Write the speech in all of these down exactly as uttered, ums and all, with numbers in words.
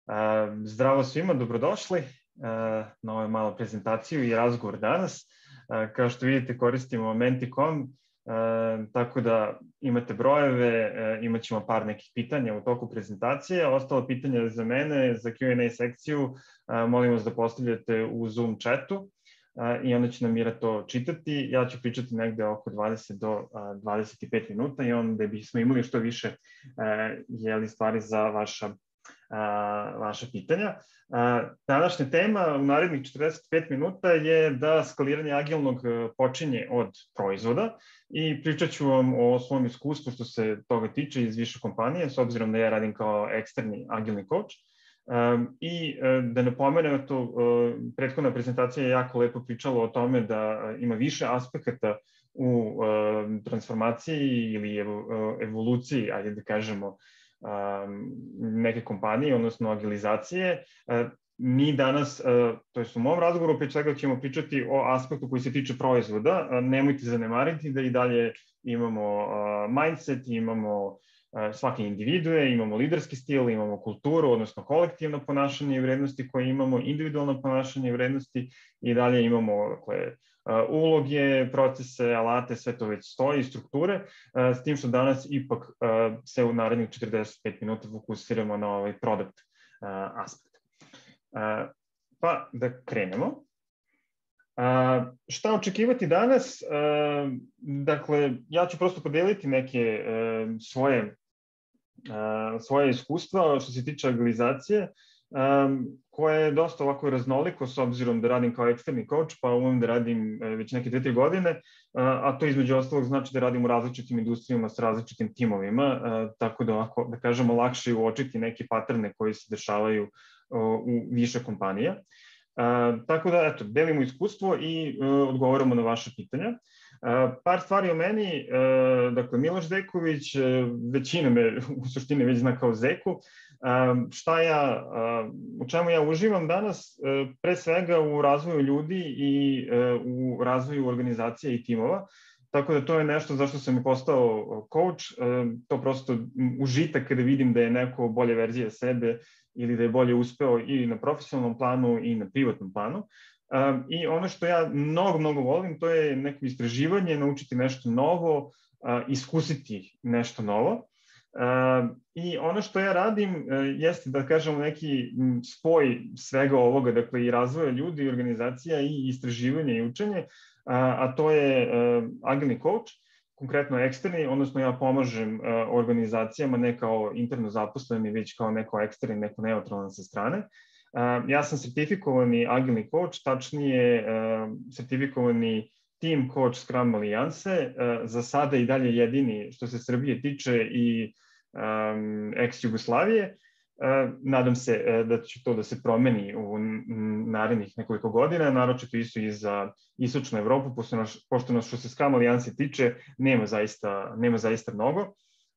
Zdravo svima, dobrodošli na ovu malu prezentaciju i razgovor danas. Kao što vidite, koristimo Menti точка com, tako da imate brojeve, imat ćemo par nekih pitanja u toku prezentacije. Ostalo pitanja za mene, za Q and A sekciju, molim vas da postavljate u Zoom chatu i onda će nam Mira to čitati. Ja ću pričati negde oko dvadeset do dvadeset pet minuta i onda bismo imali što više jeli stvari za vaša vaša pitanja. Današnja tema u narednih četrdeset pet minuta je da skaliranje agilnog počinje od proizvoda i pričat ću vam o svom iskustvu što se toga tiče iz više kompanije, s obzirom da ja radim kao eksterni agilni coach. I da napomenem, to prethodna prezentacija je jako lepo pričala o tome da ima više aspekata u transformaciji ili evoluciji, ajde da kažemo, neke kompanije, odnosno agilizacije. Mi danas, to je u mom razgovoru, pre svega ćemo pričati o aspektu koji se tiče proizvoda. Nemojte zanemariti da i dalje imamo mindset, imamo svake individue, imamo liderski stil, imamo kulturu, odnosno kolektivno ponašanje i vrednosti koje imamo, individualno ponašanje i vrednosti i dalje imamo dakle, uloge, procese, alate, sve to već stoji, strukture, s tim što danas ipak se u narednih četrdeset pet minuta fokusiramo na ovaj product aspekt. Pa da krenemo. Šta očekivati danas? Dakle, ja ću prosto podeliti neke svoje, svoje iskustva što se tiče agilizacije, koje je dosta ovako raznoliko s obzirom da radim kao eksterni coach, pa umem da radim već neke dve, tri godine, a to između ostalog znači da radim u različitim industrijama s različitim timovima, tako da ovako, da kažemo, lakše uočiti neke paterne koji se dešavaju u više kompanija. Tako da, eto, delimo iskustvo i odgovaramo na vaše pitanja. Par stvari o meni, dakle, Miloš Zeković, većina me u suštini već zna kao Zeku. Šta ja, u čemu ja uživam danas? Pre svega u razvoju ljudi i u razvoju organizacije i timova. Tako da to je nešto zašto sam i postao coach. To prosto užitak kada vidim da je neko bolje verzija sebe ili da je bolje uspeo i na profesionalnom planu i na privatnom planu. I ono što ja mnogo, mnogo volim, to je neko istraživanje, naučiti nešto novo, iskusiti nešto novo. I ono što ja radim jeste, da kažemo, neki spoj svega ovoga, dakle i razvoja ljudi, i organizacija i istraživanje i učenje, a to je agilni coach, konkretno eksterni, odnosno ja pomažem organizacijama ne kao interno zaposleni, već kao neko eksterni, neko neutralan sa strane. Ja sam sertifikovani agilni coach, tačnije sertifikovani team coach Scrum alijanse, za sada i dalje jedini što se Srbije tiče i ex-Jugoslavije. Nadam se da će to da se promeni u narednih nekoliko godina, naročito isto i za istočnu Evropu, pošto nas što se Scrum alijanse tiče nema zaista, nema zaista mnogo.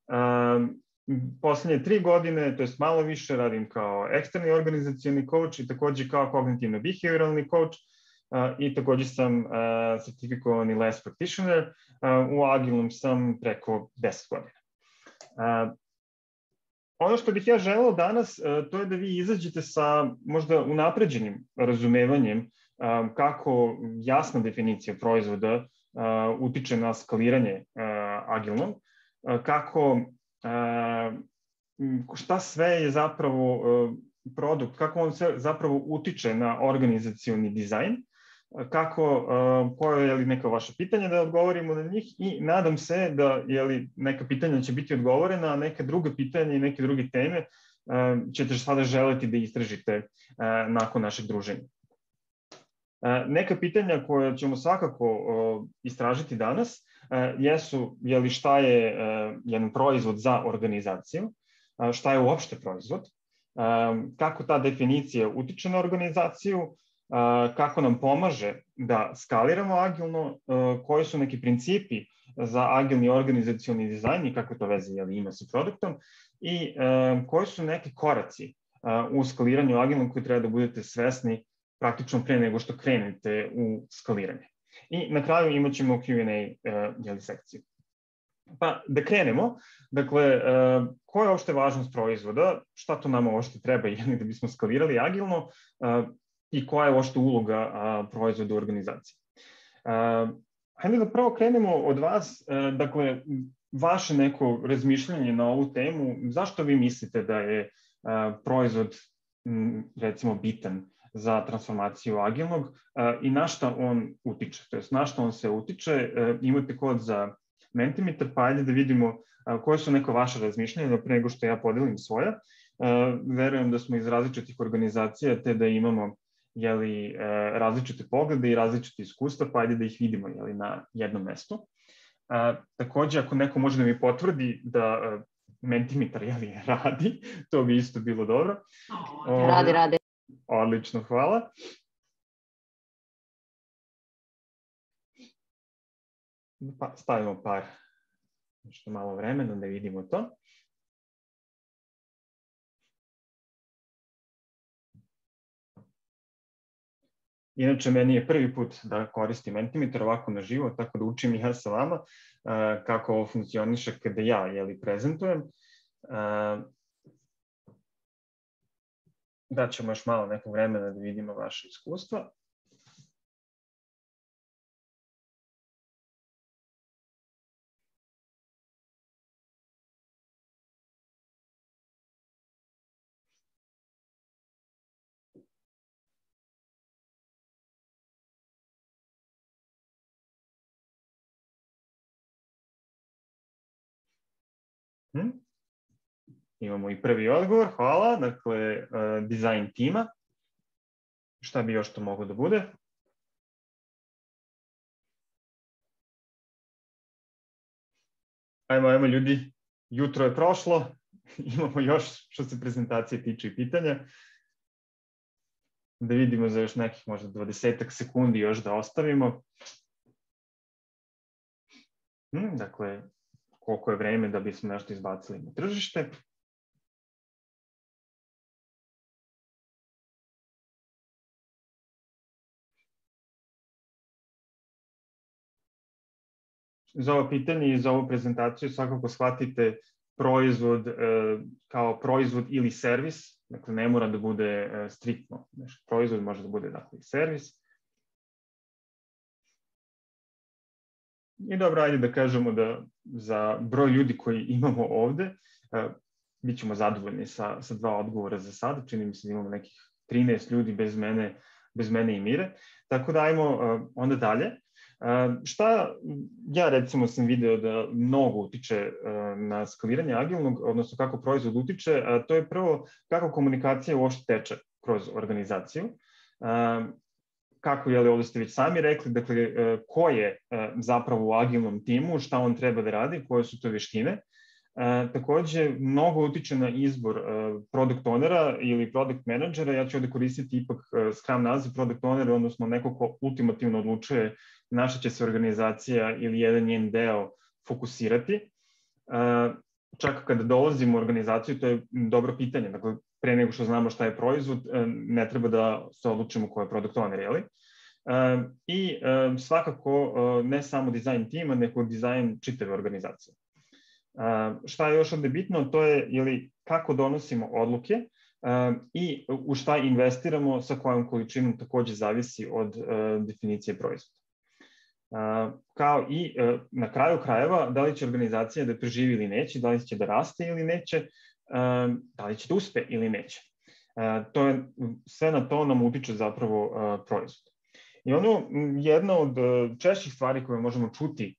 Poslednje tri godine, to je malo više, radim kao eksterni organizacioni coach i takođe kao kognitivno-behavioralni coach i takođe sam sertifikovani less practitioner. U agilnom sam preko deset godina. Ono što bih ja želeo danas, to je da vi izađete sa možda unapređenim razumevanjem kako jasna definicija proizvoda utiče na skaliranje agilnog, kako šta sve je zapravo produkt, kako on se zapravo utiče na organizacioni dizajn, kako, koje je li neka vaša pitanja da odgovorimo na njih i nadam se da je li neka pitanja će biti odgovorena, a neka druga pitanja i neke druge teme ćete sada želeti da istražite nakon našeg druženja. Neka pitanja koje ćemo svakako istražiti danas jesu je li šta je jedan proizvod za organizaciju, šta je uopšte proizvod, kako ta definicija utiče na organizaciju, kako nam pomaže da skaliramo agilno, koji su neki principi za agilni organizacioni dizajn i kako to veze ima sa produktom i koji su neki koraci u skaliranju agilnog koji treba da budete svesni praktično pre nego što krenete u skaliranje. I na kraju imat ćemo Q and A sekciju. Pa da krenemo, dakle, koja je uopšte važnost proizvoda, šta to nama uopšte treba da bismo skalirali agilno i koja je uopšte uloga proizvoda u organizaciji. Hajde da prvo krenemo od vas, dakle, vaše neko razmišljanje na ovu temu, zašto vi mislite da je proizvod, recimo, bitan za transformaciju agilnog i na šta on utiče, to je na šta on se utiče, imate kod za Mentimeter, pa ajde da vidimo koje su neko vaše razmišljanje, pre nego što ja podelim svoja. Verujem da smo iz različitih organizacija, te da imamo različite poglede i različite iskustva, pa ajde da ih vidimo na jednom mestu. Takođe, ako neko može da mi potvrdi da Mentimeter radi, to bi isto bilo dobro. Radi, radi. Odlično, hvala. Pa stavimo par, nešto malo vremena da vidimo to. Inače, meni je prvi put da koristim Mentimeter ovako na živo, tako da učim i ja sa vama kako ovo funkcioniše kada ja prezentujem. Daćemo još malo nekog vremena da vidimo vaše iskustva. Imamo i prvi odgovor, hvala. Dakle, dizajn tima. Šta bi još to moglo da bude? Ajmo, ajmo ljudi, jutro je prošlo, imamo još što se prezentacije tiče i pitanja. Da vidimo za još nekih možda dvadesetak sekundi još da ostavimo. Dakle, koliko je vreme da bismo nešto izbacili na tržište. Za ovo pitanje i za ovu prezentaciju svakako shvatite proizvod kao proizvod ili servis, dakle ne mora da bude striktno proizvod, može da bude i servis. I dobro, ajde da kažemo da za broj ljudi koji imamo ovde, bit ćemo zadovoljni sa dva odgovora za sada, čini mi se da imamo nekih trinaest ljudi bez mene i Mire, tako da ajmo onda dalje. Šta ja recimo sam video da mnogo utiče na skaliranje agilnog, odnosno kako proizvod utiče, to je prvo kako komunikacija uopšte teče kroz organizaciju. Kako, jel, ovdje ste već sami rekli, dakle, ko je zapravo u agilnom timu, šta on treba da radi, koje su to veštine. Takođe, mnogo utiče na izbor product ownera ili product menadžera, ja ću ovdje koristiti ipak Scrum naziv product owner, odnosno neko ko ultimativno odlučuje na šta će se organizacija ili jedan njen deo fokusirati. Čak kada dolazimo u organizaciju, to je dobro pitanje, dakle, pre nego što znamo šta je proizvod, ne treba da se odlučimo ko je product owner, jeli? I svakako ne samo dizajn tima, nego dizajn čitave organizacije. Šta je još ovde bitno, to je kako donosimo odluke i u šta investiramo, sa kojom količinom takođe zavisi od definicije proizvoda. Kao i na kraju krajeva, da li će organizacija da preživi ili neće, da li će da raste ili neće, da li će da uspe ili neće. Sve na to nam utiče zapravo proizvod. I ono, jedna od češćih stvari koje možemo čuti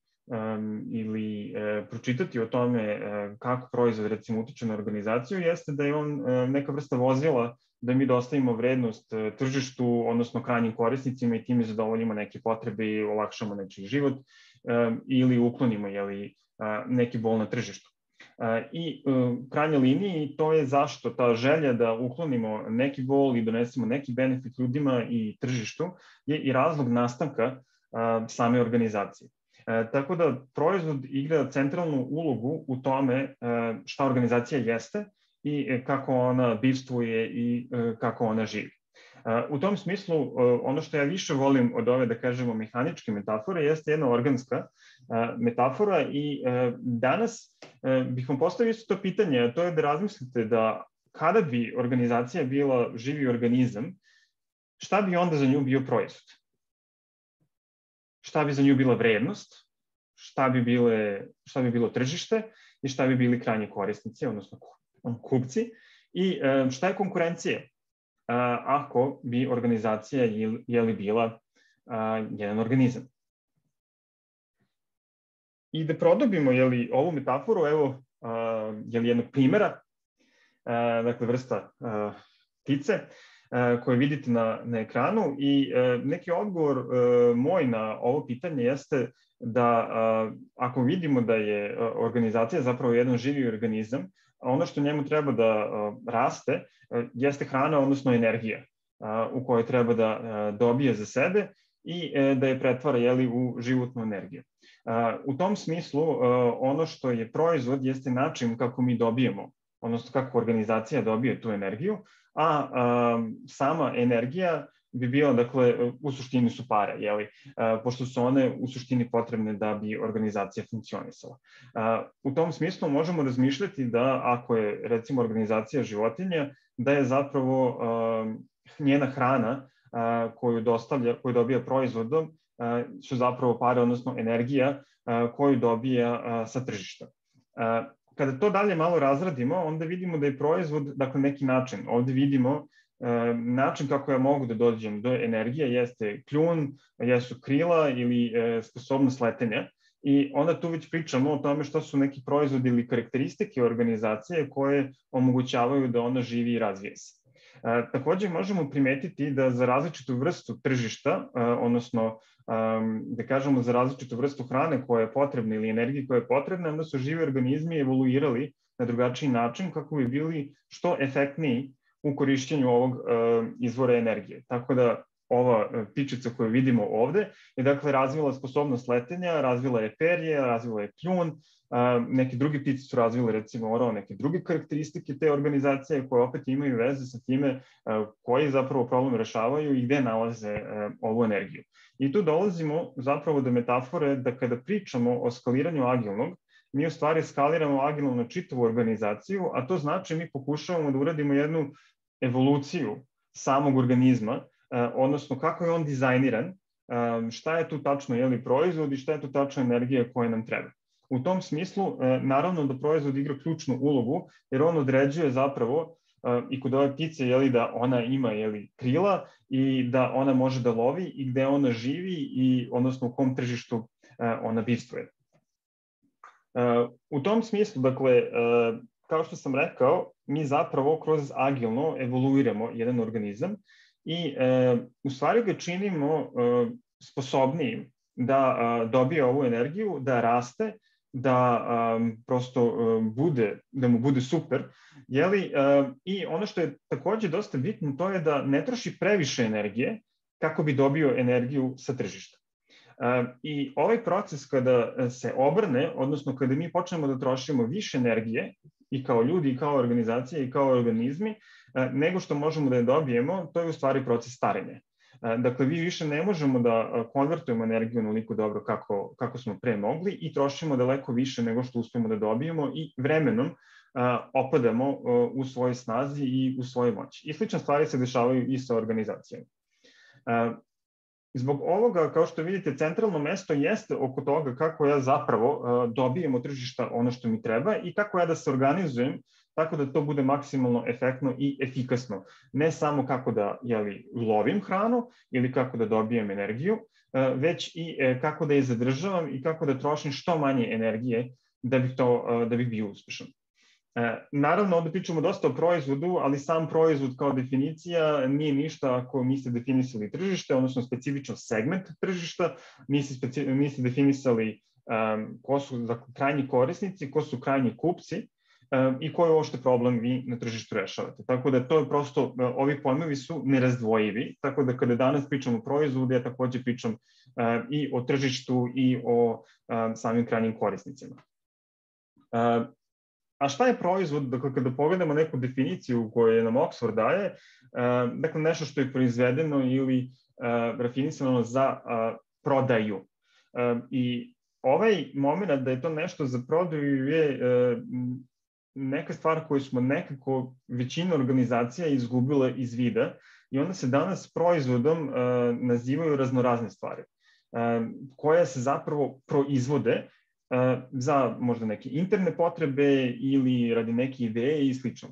ili pročitati o tome kako proizvod recimo utiče na organizaciju jeste da je on neka vrsta vozila da mi dostavimo vrednost tržištu, odnosno krajnjim korisnicima i time zadovoljimo neke potrebe i olakšamo nečiji život ili uklonimo neki bol na tržištu. I u krajnjoj liniji to je zašto ta želja da uklonimo neki bol i donesemo neki benefit ljudima i tržištu je i razlog nastanka same organizacije. Tako da proizvod igra centralnu ulogu u tome šta organizacija jeste i kako ona bivstvuje i kako ona živi. U tom smislu, ono što ja više volim od ove, da kažemo, mehaničke metafore, jeste jedna organska metafora i danas bih vam postavio isto to pitanje, a to je da razmislite da kada bi organizacija bila živi organizam, šta bi onda za nju bio proizvod? Šta bi za nju bila vrednost? Šta bi, bile, šta bi bilo tržište i šta bi bili krajnji korisnici, odnosno kupci? I šta je konkurencija? Ako bi organizacija je li bila jedan organizam. I da produbimo je li ovu metaforu, evo je li jednog primjera, dakle vrsta ptice koje vidite na, na ekranu i neki odgovor moj na ovo pitanje jeste da ako vidimo da je organizacija zapravo jedan živi organizam, ono što njemu treba da raste jeste hrana, odnosno energija u kojoj treba da dobije za sebe i da je pretvara jeli, u životnu energiju. U tom smislu ono što je proizvod jeste način kako mi dobijemo, odnosno kako organizacija dobije tu energiju, a sama energija bi bila, dakle, u suštini su pare, jeli, pošto su one u suštini potrebne da bi organizacija funkcionisala. U tom smislu možemo razmišljati da ako je, recimo, organizacija životinja, da je zapravo njena hrana koju dostavlja, koju dobija proizvodom, su zapravo pare, odnosno energija koju dobija sa tržišta. Kada to dalje malo razradimo, onda vidimo da je proizvod, dakle, neki način. Ovde vidimo način kako ja mogu da dođem do energije jeste kljun, jesu krila ili sposobnost letenja. I onda tu već pričamo o tome što su neki proizvodi ili karakteristike organizacije koje omogućavaju da ona živi i razvije se. Takođe možemo primetiti da za različitu vrstu tržišta, odnosno da kažemo za različitu vrstu hrane koja je potrebna ili energije koja je potrebna, onda su živi organizmi evoluirali na drugačiji način kako bi bili što efektniji u korišćenju ovog izvora energije. Tako da ova ptičica koju vidimo ovde je dakle razvila sposobnost letenja, razvila je perje, razvila je kljun, neke druge ptice su razvile recimo orao, neke druge karakteristike te organizacije koje opet imaju veze sa time koji zapravo problem rešavaju i gde nalaze ovu energiju. I tu dolazimo zapravo do metafore da kada pričamo o skaliranju agilnog, mi u stvari skaliramo agilno na čitavu organizaciju, a to znači mi pokušavamo da uradimo jednu evoluciju samog organizma, odnosno kako je on dizajniran, šta je tu tačno jeli proizvod i šta je tu tačno energija koja nam treba. U tom smislu, naravno da proizvod igra ključnu ulogu, jer on određuje zapravo i kod ove ptice jeli, da ona ima jeli, krila i da ona može da lovi i gde ona živi i odnosno u kom tržištu ona bivstvuje. U tom smislu, dakle, kao što sam rekao, mi zapravo kroz agilno evoluiramo jedan organizam i u stvari ga činimo sposobnijim da dobije ovu energiju, da raste, da prosto bude, da mu bude super, jeli, i ono što je takođe dosta bitno, to je da ne troši previše energije kako bi dobio energiju sa tržišta. I ovaj proces kada se obrne, odnosno kada mi počnemo da trošimo više energije i kao ljudi, i kao organizacije, i kao organizmi, nego što možemo da je dobijemo, to je u stvari proces starenja. Dakle, vi više ne možemo da konvertujemo energiju onoliko dobro kako, kako smo pre mogli i trošimo daleko više nego što uspemo da dobijemo i vremenom opadamo u svojoj snazi i u svojoj moći. I slične stvari se dešavaju i sa organizacijama. Zbog ovoga, kao što vidite, centralno mesto jeste oko toga kako ja zapravo dobijem od tržišta ono što mi treba i kako ja da se organizujem tako da to bude maksimalno efektno i efikasno. Ne samo kako da jeli, lovim hranu ili kako da dobijem energiju, već i kako da je zadržavam i kako da trošim što manje energije da bih, to, da bih bio uspešan. Naravno, ovde pričamo dosta o proizvodu, ali sam proizvod kao definicija nije ništa ako niste definisali tržište, odnosno specifično segment tržišta, niste, niste definisali um, ko su dakle, krajnji korisnici, ko su krajnji kupci um, i koji uopšte problem vi na tržištu rešavate. Tako da to je prosto, ovi pojmovi su nerazdvojivi, tako da kada danas pričamo o proizvodu, ja takođe pričam um, i o tržištu i o um, samim krajnjim korisnicima. Um, a šta je proizvod? Dakle, kada pogledamo neku definiciju koju nam Oxford daje, dakle, nešto što je proizvedeno ili rafinisano za prodaju. I ovaj moment da je to nešto za prodaju je neka stvar koju smo nekako većina organizacija izgubila iz vida i onda se danas proizvodom nazivaju raznorazne stvari koje se zapravo proizvode za možda neke interne potrebe ili radi neke ideje i slično.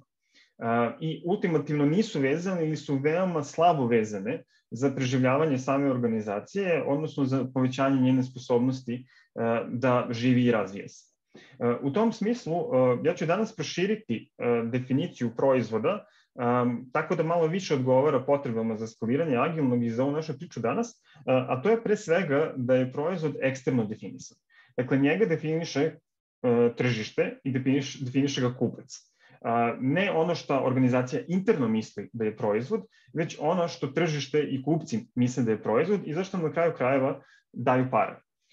I ultimativno nisu vezane ili su veoma slabo vezane za preživljavanje same organizacije, odnosno za povećanje njene sposobnosti da živi i razvije se. U tom smislu, ja ću danas proširiti definiciju proizvoda, tako da malo više odgovara potrebama za skaliranje agilnog i za ovu našu priču danas, a to je pre svega da je proizvod eksterno definisan. Dakle, njega definiše tržište i definiše ga kupac. Ne ono što organizacija interno misli da je proizvod, već ono što tržište i kupci misle da je proizvod i zašto na kraju krajeva daju pare.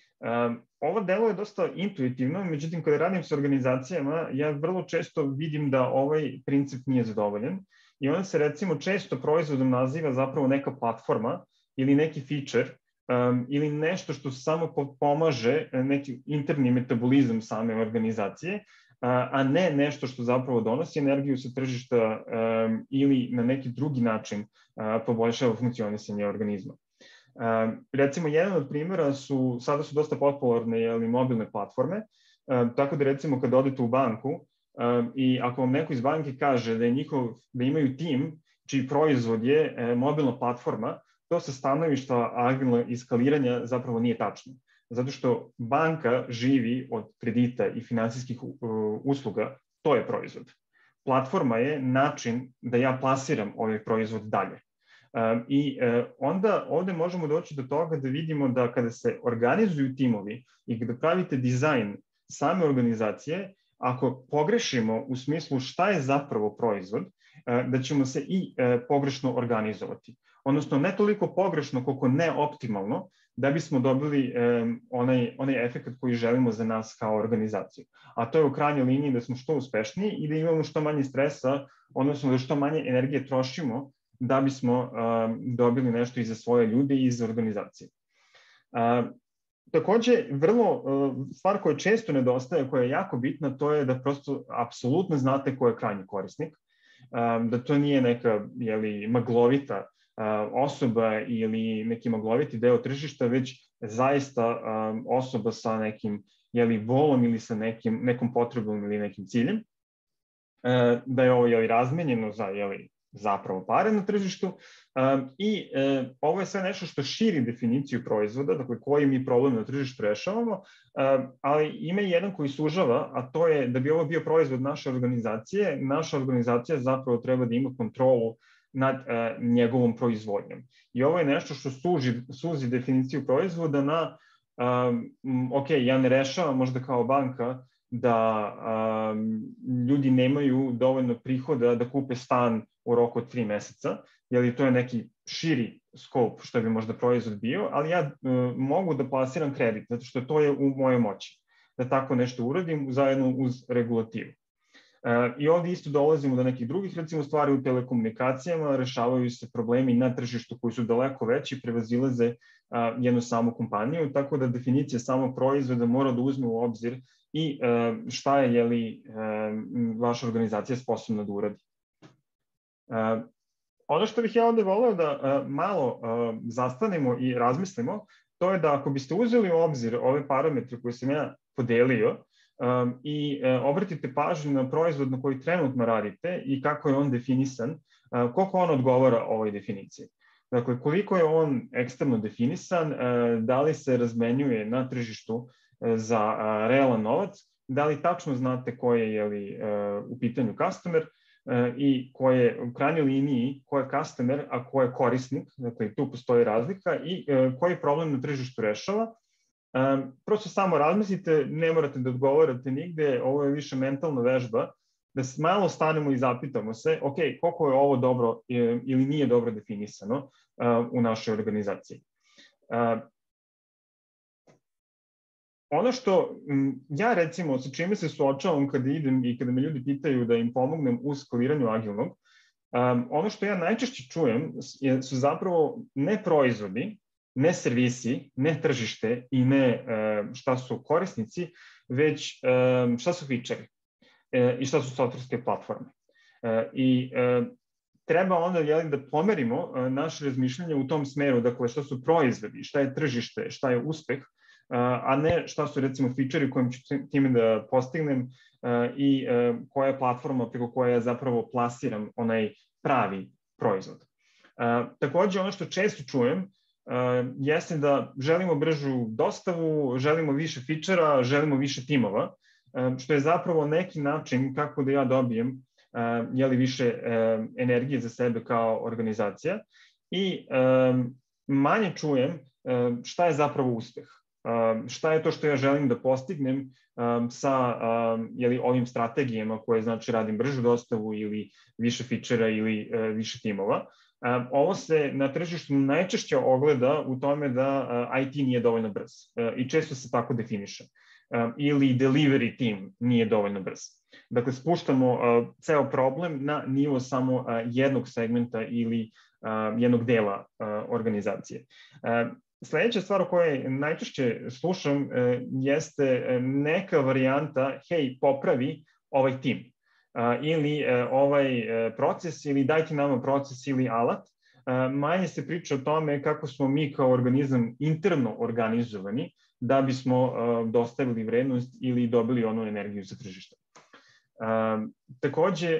Ovo delo je dosta intuitivno, međutim, kada radim sa organizacijama, ja vrlo često vidim da ovaj princip nije zadovoljen i onda se recimo često proizvodom naziva zapravo neka platforma ili neki feature ili nešto što samo pomaže neki interni metabolizam same organizacije, a ne nešto što zapravo donosi energiju sa tržišta ili na neki drugi način poboljšava funkcionisanje organizma. Recimo, jedan od primjera su, sada su dosta popularne mobilne platforme, tako da recimo kad odete u banku i ako vam neko iz banke kaže da, je njihov, da imaju tim čiji proizvod je mobilna platforma, to sa stanovišta agilnog i skaliranja zapravo nije tačno. Zato što banka živi od kredita i finansijskih usluga, to je proizvod. Platforma je način da ja plasiram ovaj proizvod dalje. I onda ovde možemo doći do toga da vidimo da kada se organizuju timovi i kada pravite dizajn same organizacije, ako pogrešimo u smislu šta je zapravo proizvod, da ćemo se i pogrešno organizovati. Odnosno, ne toliko pogrešno koliko neoptimalno, da bismo dobili onaj, onaj efekt koji želimo za nas kao organizaciju. A to je u krajnjoj liniji da smo što uspešniji i da imamo što manje stresa, odnosno da što manje energije trošimo da bismo dobili nešto i za svoje ljude i za organizacije. Takođe, vrlo stvar koja često nedostaje, koja je jako bitna, to je da prosto apsolutno znate ko je krajnji korisnik, da to nije neka jeli, maglovita osoba ili neki magloviti deo tržišta, već zaista osoba sa nekim jeli, volom ili sa nekim, nekom potrebom ili nekim ciljem, da je ovo jeli, razmenjeno za jeli, zapravo pare na tržištu i ovo je sve nešto što širi definiciju proizvoda, dakle koji mi problem na tržištu rešavamo, ali ima i jedan koji sužava, a to je da bi ovo bio proizvod naše organizacije, naša organizacija zapravo treba da ima kontrolu nad njegovom proizvodnjom. I ovo je nešto što suži, suzi definiciju proizvoda na, ok, ja ne rešavam možda kao banka da ljudi nemaju dovoljno prihoda da kupe stan u roku od tri meseca, jer to je neki širi skop što bi možda proizvod bio, ali ja mogu da plasiram kredit, zato što to je u mojoj moći, da tako nešto uradim zajedno uz regulativu. I ovdje isto dolazimo do nekih drugih, recimo, stvari u telekomunikacijama, rešavaju se problemi na tržištu koji su daleko veći, prevazilaze jednu samu kompaniju, tako da definicija samog proizvoda mora da uzme u obzir i šta je, jeli, vaša organizacija sposobna da uradi. Ono što bih ja ovde voleo da malo zastanemo i razmislimo, to je da ako biste uzeli u obzir ove parametre koje sam ja podelio i obratite pažnju na proizvod na koji trenutno radite i kako je on definisan, koliko on odgovara ovoj definiciji. Dakle, koliko je on eksterno definisan, da li se razmenjuje na tržištu za realan novac, da li tačno znate ko je, jeli, u pitanju customer i ko je u krajnjoj liniji, ko je customer, a ko je korisnik, dakle tu postoji razlika i koji problem na tržištu rešava. Prosto samo razmislite, ne morate da odgovarate nigde, ovo je više mentalna vežba, da malo stanemo i zapitamo se, ok, koliko je ovo dobro ili nije dobro definisano u našoj organizaciji. ono što ja recimo sa čime se suočavam kada idem i kada me ljudi pitaju da im pomognem u skaliranju agilnog, um, ono što ja najčešće čujem je, su zapravo ne proizvodi, ne servisi, ne tržište i ne um, šta su korisnici, već um, šta su feature e, i šta su softverske platforme. E, I e, treba onda jeli, da pomerimo e, naše razmišljanje u tom smeru, dakle šta su proizvodi, šta je tržište, šta je uspeh, a ne šta su recimo feature-i kojim ću time da postignem i koja je platforma preko koje ja zapravo plasiram onaj pravi proizvod. Takođe, ono što često čujem jeste da želimo bržu dostavu, želimo više feature-a, želimo više timova, što je zapravo neki način kako da ja dobijem jeli, više energije za sebe kao organizacija i manje čujem šta je zapravo uspeh. Šta je to što ja želim da postignem sa jeli, ovim strategijama koje znači radim bržu dostavu ili više feature-a ili više timova. Ovo se na tržištu najčešće ogleda u tome da I T nije dovoljno brz i često se tako definiše. Ili delivery team nije dovoljno brz. Dakle, spuštamo ceo problem na nivo samo jednog segmenta ili jednog dela organizacije. Sledeća stvar o kojoj najčešće slušam jeste neka varijanta, hej, popravi ovaj tim ili ovaj proces ili dajte nama proces ili alat. Manje se priča o tome kako smo mi kao organizam interno organizovani da bismo dostavili vrednost ili dobili onu energiju sa tržišta. Takođe,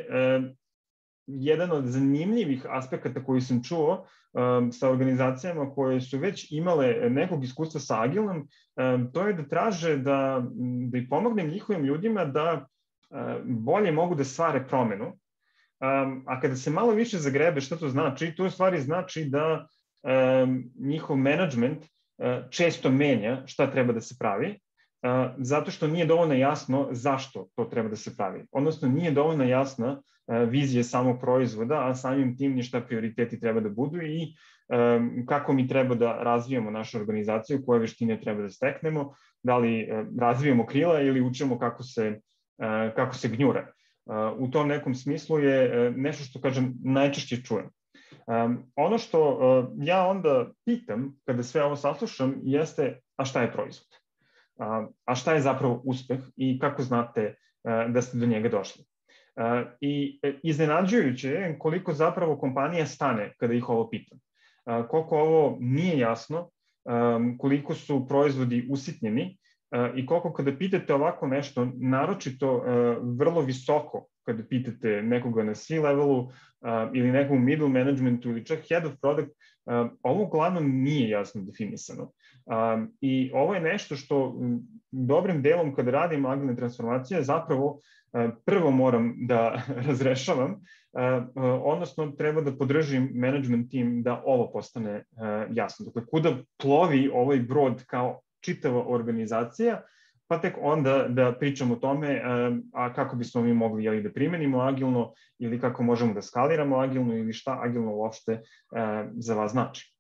jedan od zanimljivih aspekata koji sam čuo um, sa organizacijama koje su već imale nekog iskustva sa agilnom, um, to je da traže da, da ih pomognem njihovim ljudima da uh, bolje mogu da stvare promenu. Um, a kada se malo više zagrebe šta to znači, to u stvari znači da um, njihov menadžment uh, često menja šta treba da se pravi, Uh, zato što nije dovoljno jasno zašto to treba da se pravi. Odnosno, nije dovoljno jasna uh, vizija samog proizvoda, a samim tim ni šta prioriteti treba da budu i um, kako mi treba da razvijamo našu organizaciju, koje veštine treba da steknemo, da li uh, razvijamo krila ili učimo kako se, uh, kako se gnjure. Uh, u tom nekom smislu je uh, nešto što, kažem, najčešće čujem. Um, ono što uh, ja onda pitam, kada sve ovo saslušam, jeste, a šta je proizvod? A šta je zapravo uspeh i kako znate da ste do njega došli. I iznenađujuće je koliko zapravo kompanija stane kada ih ovo pitam. Koliko ovo nije jasno, koliko su proizvodi usitnjeni i koliko kada pitate ovako nešto, naročito vrlo visoko, kada pitate nekoga na C-levelu ili nekog middle managementu ili čak head of product, ovo uglavnom nije jasno definisano. I ovo je nešto što dobrim delom kada radim agilne transformacije zapravo prvo moram da razrešavam, odnosno treba da podržim management tim da ovo postane jasno. Dakle, kuda plovi ovaj brod kao čitava organizacija, pa tek onda da pričamo o tome a kako bismo mi mogli jeli, da primenimo agilno ili kako možemo da skaliramo agilno ili šta agilno uopšte za vas znači.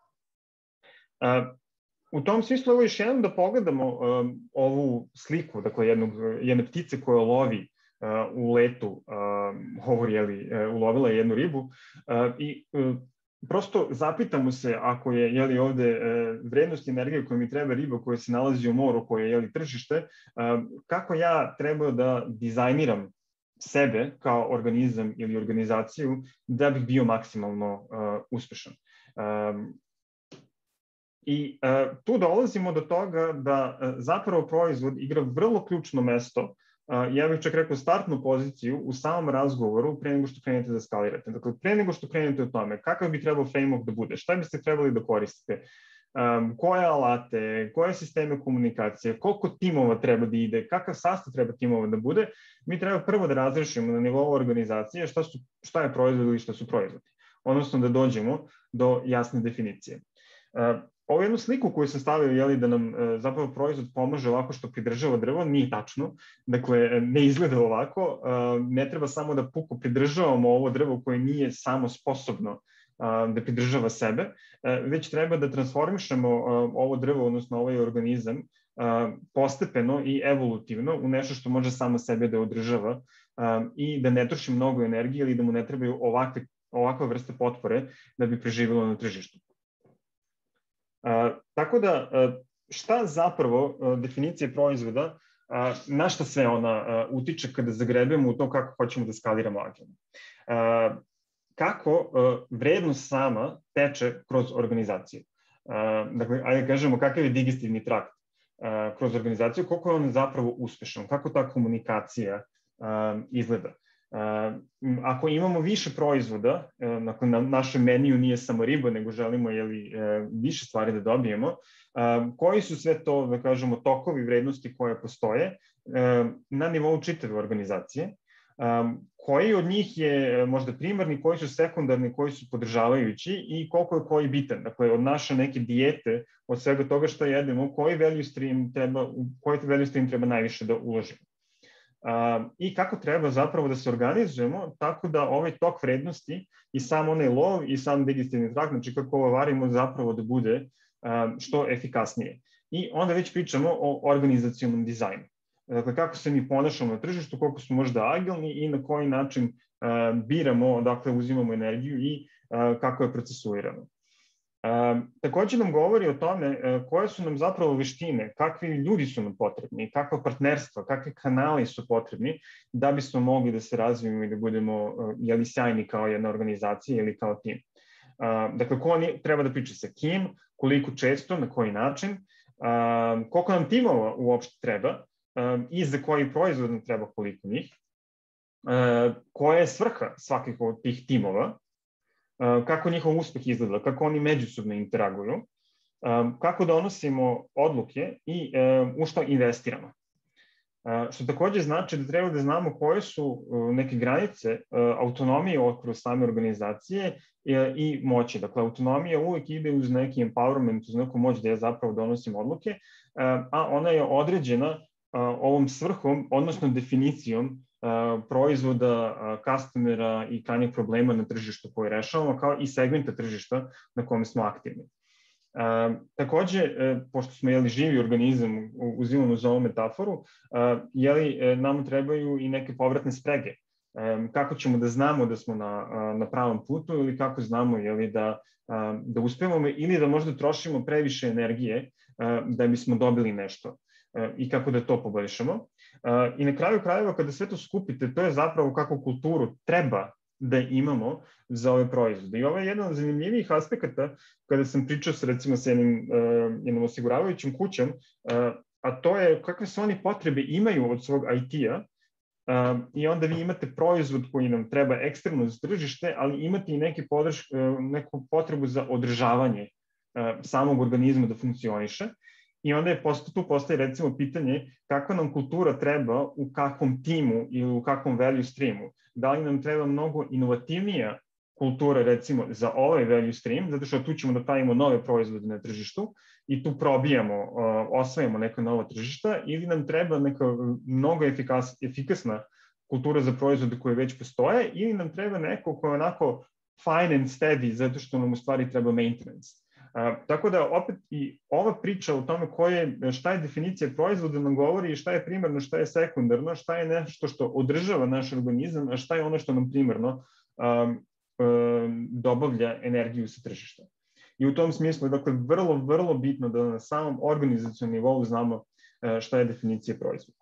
U tom smislu evo još jednom da pogledamo ovu sliku, dakle jednog, jedne ptice koja lovi u letu, ovo jeli, ulovila je jednu ribu i prosto zapitamo se ako je jeli, ovde vrednost energije koja mi treba riba koja se nalazi u moru, koja je jeli, tržište, kako ja treba da dizajniram sebe kao organizam ili organizaciju da bih bio maksimalno uh, uspešan. Um, I uh, tu dolazimo do toga da uh, zapravo proizvod igra vrlo ključno mesto, uh, ja bih čak rekao startnu poziciju u samom razgovoru pre nego što krenete da skalirate. Dakle, pre nego što krenete o tome kakav bi trebao framework da bude, šta biste trebali da koristite, um, koje alate, koje sisteme komunikacije, koliko timova treba da ide, kakav sastav treba timova da bude, mi treba prvo da razrešimo na nivou organizacije šta, su, šta je proizvod ili šta su proizvodi. Odnosno da dođemo do jasne definicije. Uh, Ovo jednu sliku koju sam stavio, jeli, da nam e, zapravo proizvod pomaže ovako što pridržava drvo, nije tačno. Dakle, ne izgleda ovako. E, ne treba samo da puko pridržavamo ovo drvo koje nije samo sposobno a, da pridržava sebe, e, već treba da transformišemo a, ovo drvo, odnosno ovaj organizam, postepeno i evolutivno u nešto što može samo sebe da održava i da ne troši mnogo energije ili da mu ne trebaju ovakve, ovakve vrste potpore da bi preživjelo na tržištu. Tako da, šta zapravo definicija proizvoda, na šta sve ona utiče kada zagrebemo u to kako hoćemo da skaliramo agilno? Kako vrednost sama teče kroz organizaciju? Dakle, ajde kažemo kakav je digestivni trakt kroz organizaciju, koliko je on zapravo uspešan, kako ta komunikacija izgleda. Ako imamo više proizvoda, dakle, na našem meniju nije samo riba, nego želimo jeli, više stvari da dobijemo, koji su sve to, da kažemo, tokovi vrednosti koje postoje na nivou čitave organizacije, koji od njih je možda primarni, koji su sekundarni, koji su podržavajući i koliko je koji bitan. Dakle, od naše neke dijete, od svega toga što jedemo, koji value stream treba, u koji value stream treba najviše da uložimo. I kako treba zapravo da se organizujemo tako da ovaj tok vrednosti i sam onaj lov i sam digestivni trakt, znači kako ovo varimo zapravo da bude što efikasnije. I onda već pričamo o organizacionom dizajnu. Dakle, kako se mi ponašamo na tržištu, koliko smo možda agilni i na koji način uh, biramo, odakle uzimamo energiju i uh, kako je procesuiramo. Uh, takođe nam govori o tome uh, koje su nam zapravo veštine, kakvi ljudi su nam potrebni, kakva partnerstva, kakvi kanali su potrebni da bismo mogli da se razvijemo i da budemo uh, jeli sjajni kao jedna organizacija ili kao tim. Uh, dakle, ko ni, treba da priča sa kim, koliko često, na koji način, uh, koliko nam timova uopšte treba, Um, i za koji proizvod nam treba koliko njih, uh, koja je svrha svakih od tih timova, uh, kako njihov uspeh izgleda, kako oni međusobno interaguju, um, kako donosimo odluke i um, u što investiramo. Uh, što takođe znači da treba da znamo koje su uh, neke granice uh, autonomije okolo same organizacije uh, i moći. Dakle, autonomija uvek ide uz neki empowerment, uz neku moć da ja zapravo donosim odluke, uh, a ona je određena ovom svrhom, odnosno definicijom uh, proizvoda, uh, customera i krajnjeg problema na tržištu koje rešavamo, kao i segmenta tržišta na kome smo aktivni. Uh, takođe, uh, pošto smo jeli, živi organizam, uzimamo za ovu metaforu, uh, jeli, nam trebaju i neke povratne sprege. Um, kako ćemo da znamo da smo na, uh, na pravom putu ili kako znamo jeli, da, uh, da uspevamo ili da možda trošimo previše energije uh, da bismo dobili nešto i kako da to poboljšamo. I na kraju krajeva, kada sve to skupite, to je zapravo kakvu kulturu treba da imamo za ove proizvode. I ovo je jedan od zanimljivijih aspekata kada sam pričao sa, recimo, sa jednim, jednom osiguravajućim kućom, a to je kakve su oni potrebe imaju od svog I T-a i onda vi imate proizvod koji nam treba eksterno za tržište, ali imate i neki podrž, neku potrebu za održavanje samog organizma da funkcioniše. I onda je posto, tu postaje recimo pitanje kakva nam kultura treba u kakvom timu ili u kakvom value streamu. Da li nam treba mnogo inovativnija kultura recimo za ovaj value stream, zato što tu ćemo da pravimo nove proizvode na tržištu i tu probijamo, osvajamo neka nova tržišta, ili nam treba neka mnogo efikas, efikasna kultura za proizvode koje već postoje, ili nam treba neko ko je onako fine and steady, zato što nam u stvari treba maintenance. Uh, tako da opet i ova priča o tome koje, šta je definicija proizvoda nam govori šta je primarno, šta je sekundarno, šta je nešto što održava naš organizam, a šta je ono što nam primarno um, um, dobavlja energiju sa tržišta. I u tom smislu je dakle vrlo, vrlo bitno da na samom organizacionom nivou znamo uh, šta je definicija proizvoda.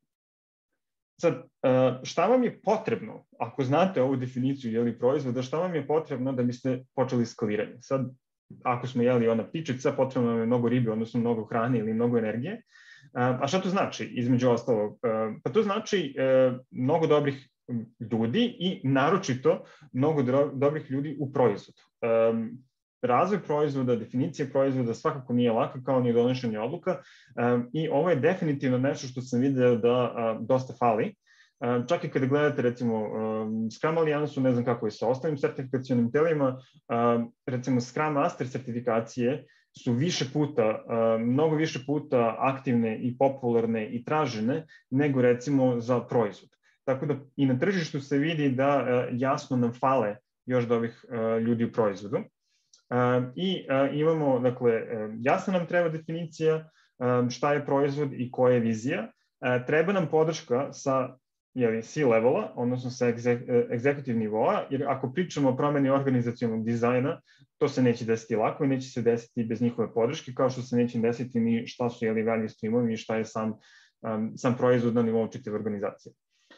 Sad, uh, šta vam je potrebno, ako znate ovu definiciju jeli, proizvoda, šta vam je potrebno da biste počeli skaliranje? Sad, ako smo jeli ona ptičica, potrebno nam je mnogo ribe, odnosno mnogo hrane ili mnogo energije. A šta to znači, između ostalog? Pa to znači mnogo dobrih ljudi i naročito mnogo dobrih ljudi u proizvodu. Razvoj proizvoda, definicija proizvoda svakako nije laka kao ni donošenje odluka i ovo je definitivno nešto što sam video da dosta fali. Čak i kada gledate recimo Scrum alijansu, ne znam kako je sa ostalim sertifikacionim telima, recimo Scrum Master sertifikacije su više puta, mnogo više puta aktivne i popularne i tražene nego recimo za proizvod. Tako da i na tržištu se vidi da jasno nam fale još do ovih ljudi u proizvodu. I imamo, dakle, jasna nam treba definicija, šta je proizvod i koja je vizija. Treba nam podrška sa C-levela, odnosno sa executive nivoa, jer ako pričamo o promeni organizacionog dizajna, to se neće desiti lako i neće se desiti bez njihove podrške, kao što se neće desiti ni šta su value streamovi i šta je sam, um, sam proizvod na nivou čitave organizacije.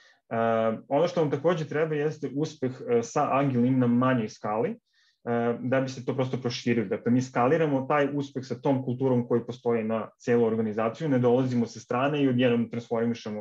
Uh, ono što vam takođe treba jeste uspeh uh, sa Agilnim na manjoj skali, uh, da bi se to prosto proširili. Dakle, mi skaliramo taj uspeh sa tom kulturom koji postoji na celu organizaciju, ne dolazimo sa strane i odjednom transformišemo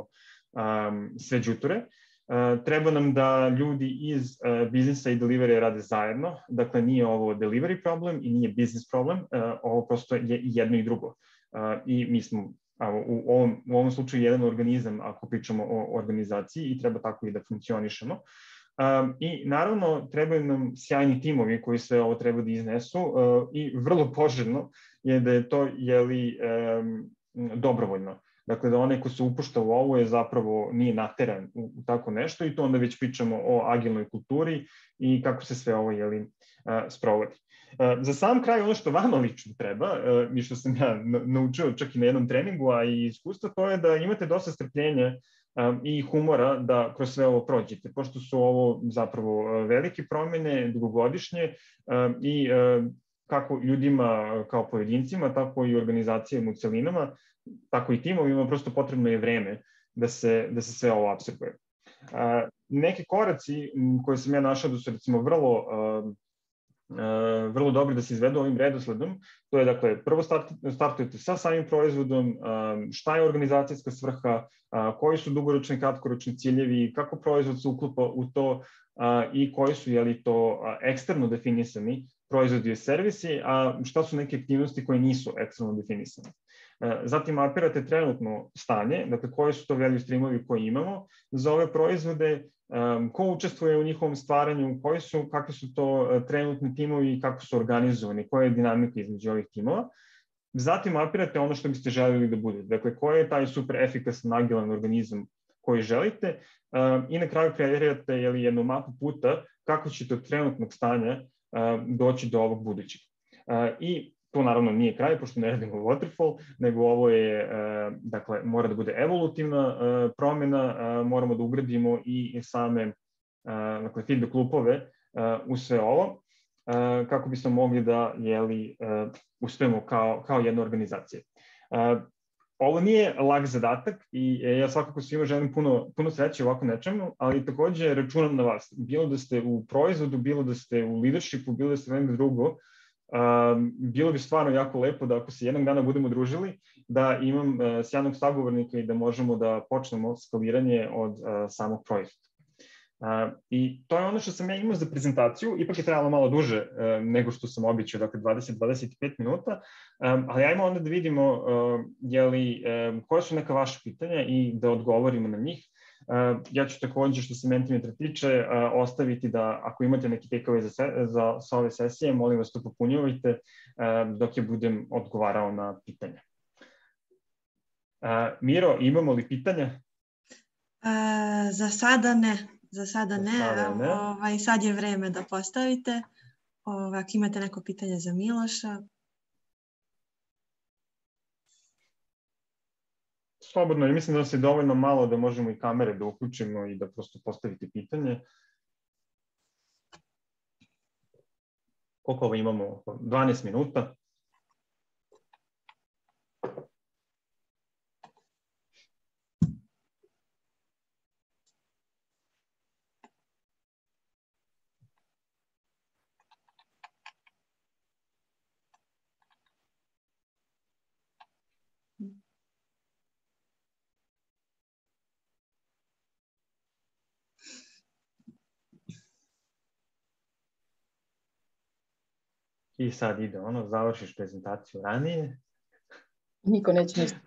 um, sve džuture. Uh, treba nam da ljudi iz uh, biznisa i delivery rade zajedno. Dakle, nije ovo delivery problem i nije business problem, uh, ovo prosto je jedno i drugo. Uh, I mi smo u ovom, u ovom slučaju jedan organizam ako pričamo o organizaciji i treba tako i da funkcionišemo. Um, I naravno trebaju nam sjajni timovi koji sve ovo treba da iznesu uh, i vrlo poželjno je da je to jeli, um, dobrovoljno. Dakle, da onaj ko se upušta u ovo je zapravo nije nateran u, u tako nešto i to onda već pričamo o agilnoj kulturi i kako se sve ovo jeli, uh, sprovodi. Uh, za sam kraj, ono što vama lično treba, uh, i što sam ja naučio čak i na jednom treningu, a i iskustva, to je da imate dosta strpljenja um, i humora da kroz sve ovo prođete, pošto su ovo zapravo uh, velike promene, dugogodišnje um, i uh, kako ljudima kao pojedincima, tako i organizacijama u celinama, tako i timovima, prosto potrebno je vreme da se, da se sve ovo apsorbuje. Uh, neke koraci koje sam ja našao da su recimo vrlo uh, Uh, vrlo dobro da se izvedu ovim redosledom, to je dakle prvo start, startujete sa samim proizvodom, um, šta je organizacijska svrha, uh, koji su dugoročni, kratkoročni ciljevi, kako proizvod se uklopa u to uh, i koji su jeli to uh, eksterno definisani proizvodi i servisi, a šta su neke aktivnosti koje nisu eksterno definisane. Uh, zatim mapirate trenutno stanje, dakle koji su to value streamovi koje imamo za ove proizvode, Um, ko učestvuje u njihovom stvaranju, koji su, kakvi su to uh, trenutni timovi i kako su organizovani, koja je dinamika između ovih timova. Zatim mapirate ono što biste želeli da bude. Dakle, koji je taj super efikasan, agilan organizam koji želite um, i na kraju kreirate jeli, jednu mapu puta kako ćete od trenutnog stanja um, doći do ovog budućeg. Uh, I to naravno nije kraj, pošto ne radimo waterfall, nego ovo je, dakle, mora da bude evolutivna promjena, moramo da ugradimo i same, dakle, feedback loopove u sve ovo, kako bismo mogli da, jeli, uspemo kao, kao jedna organizacija. Ovo nije lak zadatak i ja svakako svima želim puno, puno sreće ovako nečemu, ali takođe računam na vas. Bilo da ste u proizvodu, bilo da ste u leadershipu, bilo da ste negde drugo, Um, bilo bi stvarno jako lepo da ako se jednog dana budemo družili, da imam uh, sjajnog sagovornika i da možemo da počnemo skaliranje od uh, samog proizvoda. Uh, I to je ono što sam ja imao za prezentaciju, ipak je trebalo malo duže uh, nego što sam običao, dakle dvadeset do dvadeset pet minuta, um, ali ajmo onda da vidimo uh, jeli, um, koje su neka vaša pitanja i da odgovorimo na njih. Uh, ja ću takođe, što se Mentimetra tiče, uh, ostaviti da ako imate neki takeaway za, se, za sa ove sesije, molim vas to popunjavajte uh, dok je budem odgovarao na pitanja. Uh, Miro, imamo li pitanja? Uh, za sada ne. Za sada ne. Za sada ne. Ovaj, sad je vreme da postavite. Ovaj, ako imate neko pitanje za Miloša. Slobodno, mislim da nas je dovoljno malo da možemo i kamere da uključimo i da prosto postavite pitanje. Koliko ovo imamo? dvanaest minuta. I sad ide ono, završiš prezentaciju ranije. Niko neće ništa.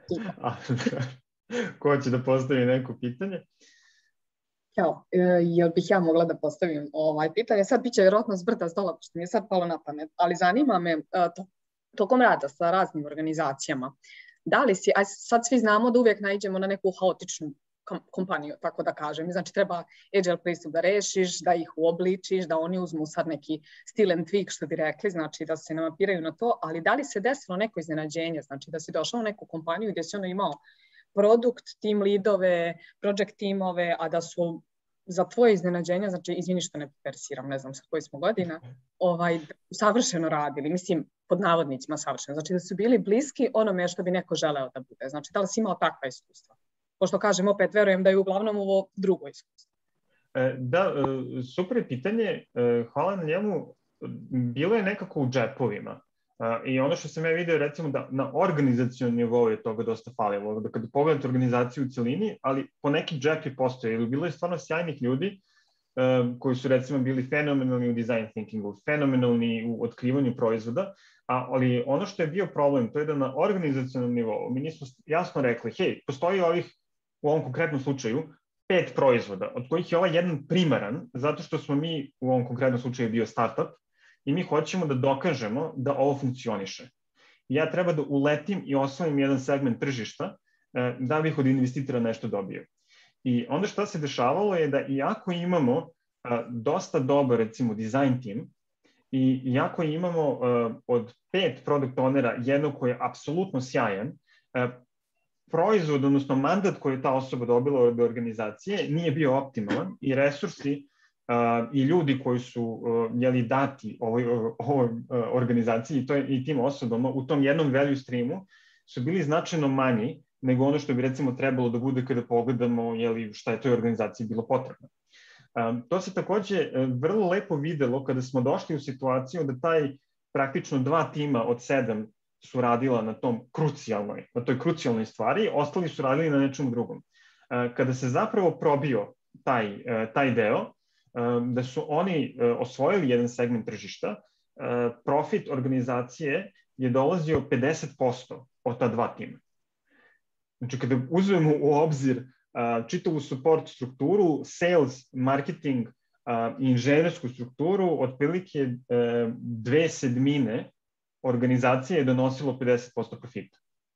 Ko će da postavi neko pitanje? Evo, jel bih ja mogla da postavim ovaj pitanje? Sad biće vjerojatno zbrda s dola, što mi je sad palo na pamet, ali zanima me to, tokom rada sa raznim organizacijama. Da li si, a sad svi znamo da uvijek naiđemo na neku haotičnu kompaniju, tako da kažem. Znači, treba agile pristup da rešiš, da ih uobličiš, da oni uzmu sad neki stil and tweak, što bi rekli, znači da se namapiraju na to, ali da li se desilo neko iznenađenje, znači da si došao u neku kompaniju gdje si ono imao produkt, team leadove, project teamove, a da su za tvoje iznenađenja, znači, izvini što ne persiram, ne znam sa koji smo godina, ovaj, savršeno radili, mislim, pod navodnicima savršeno, znači da su bili bliski onome što bi neko želeo da bude, znači da li si imao takva iskustva? Pošto kažem, opet verujem da je uglavnom ovo drugo iskustvo. Da, super pitanje, hvala na njemu, bilo je nekako u džepovima. I ono što sam ja vidio, recimo, da na organizacionom nivou je toga dosta falilo. Da kada pogledate organizaciju u celini, ali po neki džepi postoje. Bilo je stvarno sjajnih ljudi koji su, recimo, bili fenomenalni u design thinkingu, fenomenalni u otkrivanju proizvoda, ali ono što je bio problem, to je da na organizacionom nivou mi nismo jasno rekli, hej, postoji ovih, u ovom konkretnom slučaju, pet proizvoda, od kojih je ovaj jedan primaran, zato što smo mi u ovom konkretnom slučaju bio startup, i mi hoćemo da dokažemo da ovo funkcioniše. Ja treba da uletim i osvojim jedan segment tržišta da bih od investitora nešto dobio. I onda šta se dešavalo je da iako imamo dosta dobar, recimo, design team, i iako imamo od pet product ownera jednog koji je apsolutno sjajan, proizvod, odnosno mandat koji je ta osoba dobila od organizacije nije bio optimalan i resursi Uh, i ljudi koji su uh, jeli, dati ovoj, ovoj uh, organizaciji i, to, i tim osobama u tom jednom value streamu su bili značajno manji nego ono što bi, recimo, trebalo da bude kada pogledamo jeli, šta je toj organizaciji bilo potrebno. Um, to se takođe uh, vrlo lepo videlo kada smo došli u situaciju da taj praktično dva tima od sedam su radila na tom krucijalnoj, na toj krucijalnoj stvari, ostali su radili na nečem drugom. Uh, kada se zapravo probio taj, uh, taj deo, da su oni osvojili jedan segment tržišta, profit organizacije je dolazio pedeset posto od ta dva tima. Znači, kada uzmemo u obzir čitavu support strukturu, sales, marketing i inženjersku strukturu, otprilike dve sedmine organizacije je donosilo pedeset posto profita.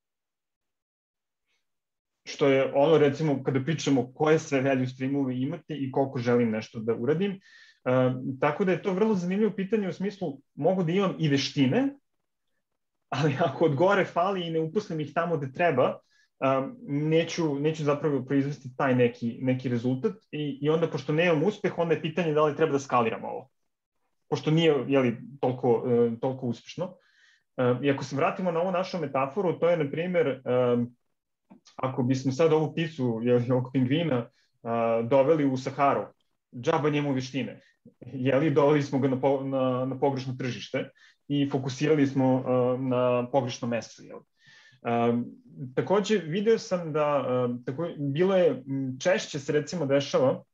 Što je ono, recimo, kada pričamo koje sve value streamove imate i koliko želim nešto da uradim. Uh, tako da je to vrlo zanimljivo pitanje u smislu mogu da imam i veštine, ali ako od gore fali i ne uposlim ih tamo gde treba, uh, neću, neću zapravo proizvesti taj neki, neki rezultat i, i onda, pošto nemam uspeh, onda je pitanje da li treba da skaliram ovo. Pošto nije jeli, toliko, uh, toliko uspešno. Uh, I ako se vratimo na ovu našu metaforu, to je, na primjer, uh, ako bismo sad ovu pticu, ovog pingvina, doveli u Saharu, džaba njemu veštine. Jeli, doveli smo ga na, po, na, na pogrešno tržište i fokusirali smo na pogrešno mesto. Jel? Takođe, video sam da tako, bilo je, češće se recimo dešava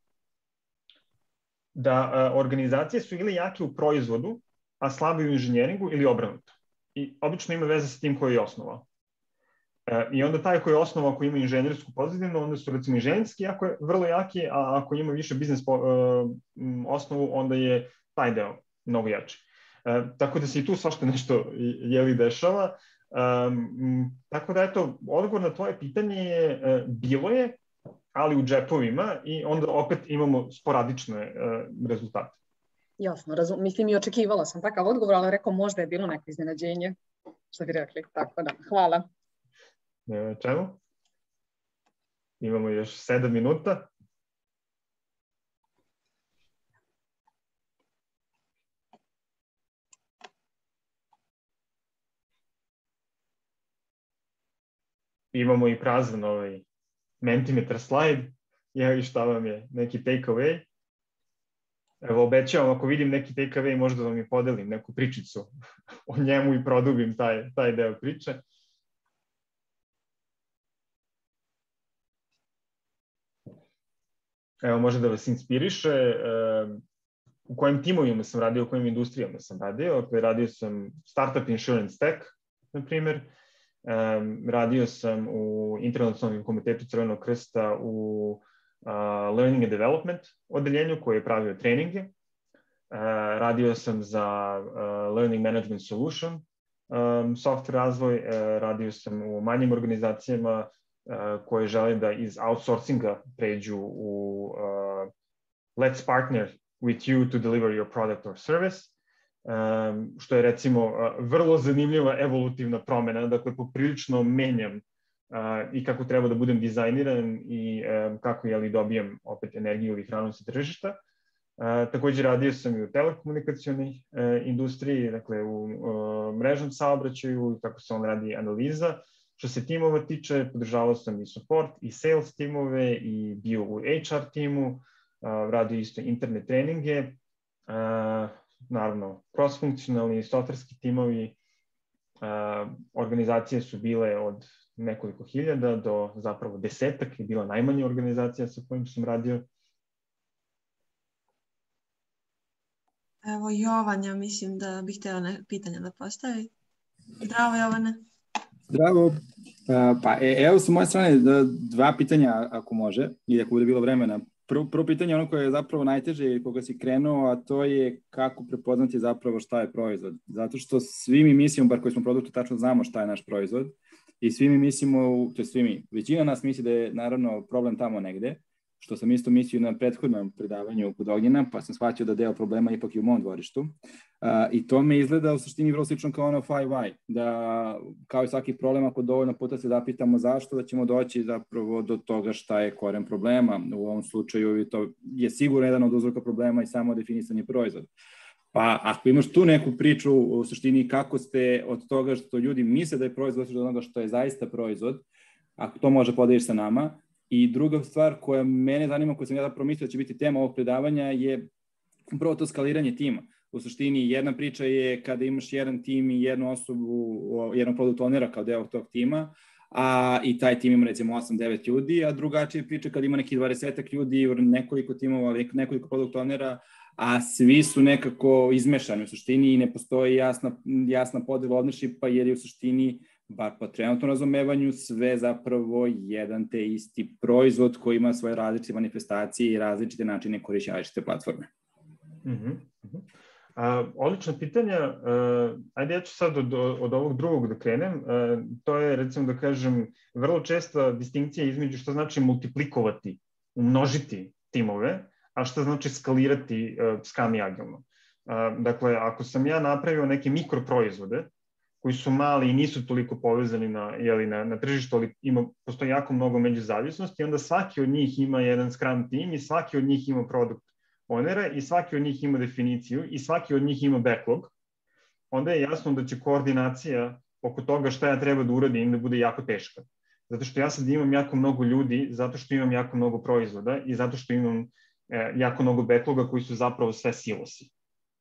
da organizacije su ili jake u proizvodu, a slabe u inženjeringu ili obrnuto. I obično ima veze sa tim koji je osnovao. I onda taj koji je osnova, ako ima inženjersku pozadinu, onda su, recimo, inženjerski ako je vrlo jaki, a ako ima više biznes po, uh, osnovu, onda je taj deo mnogo jači. Uh, tako da se i tu svašta nešto jeli dešava. Um, tako da, eto, odgovor na tvoje pitanje je uh, bilo je, ali u džepovima i onda opet imamo sporadične uh, rezultate. Jasno, razum, mislim i očekivala sam takav odgovor, ali rekao možda je bilo neko iznenađenje, što bi rekli. Tako da, hvala. Čemu? Imamo još sedam minuta. Imamo i prazan ovaj Mentimeter slajd. Evo šta vam je neki take away. Evo, obećavam, ako vidim neki take away, možda vam i podelim neku pričicu o njemu i produbim taj, taj deo priče. Evo, može da vas inspiriše. U kojim timovima sam radio, u kojim industrijama sam radio. Radio sam Startup Insurance Tech, na primjer. Radio sam u Internacionalnom komitetu Crvenog krsta u Learning and Development odeljenju koji je pravio treninge. Radio sam za Learning Management Solution, software razvoj. Radio sam u manjim organizacijama koje žele da iz outsourcinga pređu u uh, let's partner with you to deliver your product or service, um, što je recimo uh, vrlo zanimljiva evolutivna promena, dakle poprilično menjam uh, i kako treba da budem dizajniran i um, kako je li dobijem opet energiju ili hranu sa tržišta. Uh, također radio sam i u telekomunikacionoj uh, industriji, dakle u uh, mrežnom saobraćaju, kako se on radi analiza. Što se timova tiče, podržavao sam i support, i sales timove, i bio u H R timu, uh, radio isto interne treninge, uh, naravno cross-funkcionalni softverski timovi, uh, organizacije su bile od nekoliko hiljada do zapravo desetak, je bila najmanja organizacija sa kojim sam radio. Evo Jovan, ja mislim da bih htjela pitanja da postavi. Zdravo Jovane. Zdravo. Pa evo sa moje strane dva pitanja ako može i ako bude bilo vremena. Prvo, prvo pitanje je ono koje je zapravo najteže i koga si krenuo, a to je kako prepoznati zapravo šta je proizvod. Zato što svi mi mislimo, bar koji smo produktu, tačno znamo šta je naš proizvod i svi mi mislimo, to je svi mi, većina nas misli da je naravno problem tamo negde, što sam isto mislio na prethodnom predavanju kod Ognjena, pa sam shvatio da deo problema ipak je u mom dvorištu. Uh, I to me izgleda u suštini vrlo slično kao ono five why, da kao i svaki problem, ako dovoljno puta se zapitamo zašto, da ćemo doći zapravo do toga šta je koren problema. U ovom slučaju to je sigurno jedan od uzroka problema i samo definisanje proizvoda. Pa ako imaš tu neku priču u suštini kako ste od toga što ljudi misle da je proizvod do onoga što je zaista proizvod, ako to može podeliš sa nama. I druga stvar koja mene zanima, koju sam ja zapravo mislio da će biti tema ovog predavanja, je upravo to skaliranje tima. U suštini jedna priča je kada imaš jedan tim i jednu osobu, jednog product ownera kao deo tog tima, a i taj tim ima recimo osam devet ljudi, a drugačija priča kada ima neki dvadesetak ljudi, nekoliko timova, nekoliko product ownera, a svi su nekako izmešani u suštini i ne postoji jasna, jasna podela ownershipa, jer je u suštini, bar po trenutnom razumevanju, sve zapravo jedan te isti proizvod koji ima svoje različite manifestacije i različite načine korišćenja različite platforme. Mm-hmm. Uh, odlično pitanja. Uh, ajde ja ću sad od, od ovog drugog da krenem. Uh, to je, recimo da kažem, vrlo česta distinkcija između što znači multiplikovati, umnožiti timove, a što znači skalirati uh, Scrum i agilno. Uh, dakle, ako sam ja napravio neke mikroproizvode, koji su mali i nisu toliko povezani na, jeli, na, na tržištu, ali ima, postoji jako mnogo međuzavisnosti, onda svaki od njih ima jedan Scrum team i svaki od njih ima product ownera i svaki od njih ima definiciju i svaki od njih ima backlog, onda je jasno da će koordinacija oko toga šta ja treba da uradim da bude jako teška. Zato što ja sad imam jako mnogo ljudi, zato što imam jako mnogo proizvoda i zato što imam e, jako mnogo backloga koji su zapravo sve silosi.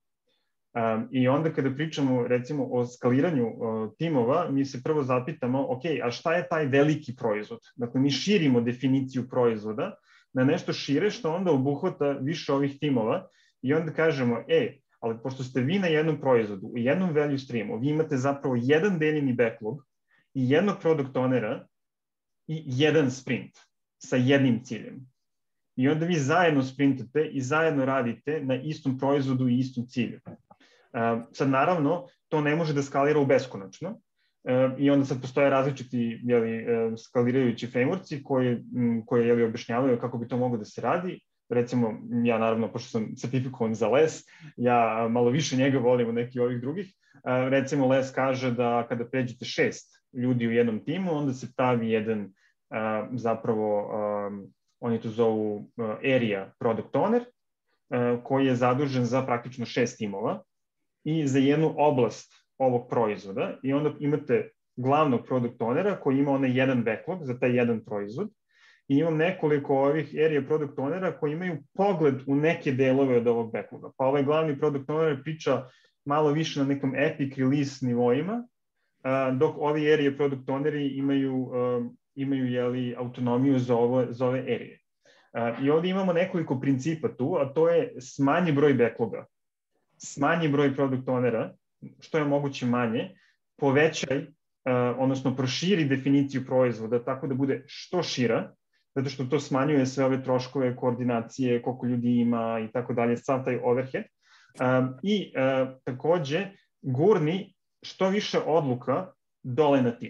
Um, I onda kada pričamo recimo o skaliranju uh, timova, mi se prvo zapitamo, ok, a šta je taj veliki proizvod? Dakle, mi širimo definiciju proizvoda na nešto šire što onda obuhvata više ovih timova i onda kažemo, e, ali pošto ste vi na jednom proizvodu, u jednom value streamu, vi imate zapravo jedan deljeni backlog i jednog product ownera i jedan sprint sa jednim ciljem. I onda vi zajedno sprintate i zajedno radite na istom proizvodu i istom cilju. Uh, sad naravno, to ne može da skalira u beskonačno uh, i onda sad postoje različiti jeli, uh, skalirajući frameworkci koji, m, koje jeli, objašnjavaju kako bi to moglo da se radi. Recimo, ja naravno, pošto sam certifikovan za L E S, ja malo više njega volim od nekih ovih drugih. Uh, recimo, L E S kaže da kada pređete šest ljudi u jednom timu, onda se pravi jedan uh, zapravo, um, oni to zovu uh, area product owner, uh, koji je zadužen za praktično šest timova i za jednu oblast ovog proizvoda i onda imate glavnog product ownera koji ima onaj jedan backlog za taj jedan proizvod i imam nekoliko ovih area product ownera koji imaju pogled u neke delove od ovog backloga. Pa ovaj glavni product owner priča malo više na nekom epic release nivoima, dok ovi area product owneri imaju, imaju jeli, autonomiju za, ovo, za ove area. I ovdje imamo nekoliko principa tu, a to je smanji broj backloga, smanji broj product ownera, što je moguće manje, povećaj, uh, odnosno proširi definiciju proizvoda tako da bude što šira, zato što to smanjuje sve ove troškove, koordinacije, koliko ljudi ima i tako dalje, sav taj overhead. Um, I uh, takođe gurni što više odluka dole na tim.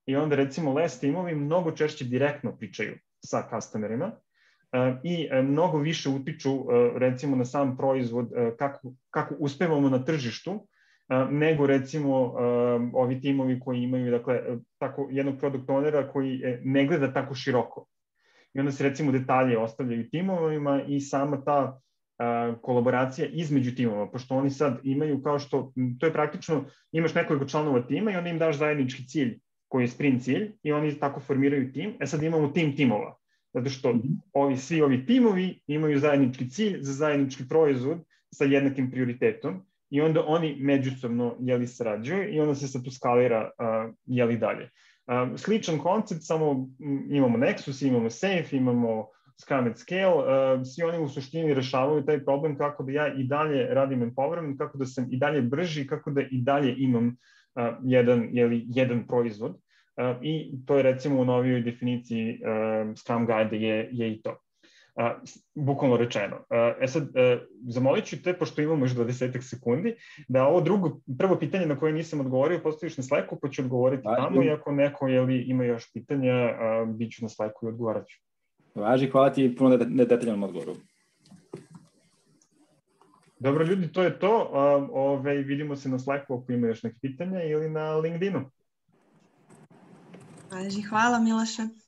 i onda recimo less timovi mnogo češće direktno pričaju sa customerima i mnogo više utiču recimo na sam proizvod, kako, kako uspevamo na tržištu, nego recimo ovi timovi koji imaju, dakle, tako jednog product ownera koji ne gleda tako široko. I onda se recimo detalje ostavljaju timovima i sama ta kolaboracija između timova, pošto oni sad imaju kao što, to je praktično, imaš nekoliko članova tima i onda im daš zajednički cilj koji je sprint cilj i oni tako formiraju tim. E sad imamo tim timova, zato što ovi, svi ovi timovi imaju zajednički cilj za zajednički proizvod sa jednakim prioritetom i onda oni međusobno jeli sarađuju i onda se sad tu skalira uh, jeli dalje. Uh, sličan koncept, samo imamo Nexus, imamo Safe, imamo Scrum at Scale, uh, svi oni u suštini rešavaju taj problem kako da ja i dalje radim empowerment, kako da sam i dalje brži, kako da i dalje imam uh, jedan, jeli, jedan proizvod. Uh, I to je recimo u novijoj definiciji uh, Scrum Guide je, je i to. Uh, bukvalno rečeno. Uh, e sad, uh, zamolit ću te, pošto imamo još dvadeset sekundi, da ovo drugo, prvo pitanje na koje nisam odgovorio postaviš na Slacku, pa ću odgovoriti Važi. tamo i ako neko jeli, ima još pitanja, uh, bit ću na Slacku i odgovarat ću. Važi, hvala ti puno na detaljanom odgovoru. Dobro ljudi, to je to. Uh, ove, vidimo se na Slacku ako ima još neke pitanja ili na LinkedInu. Hvala Miloše.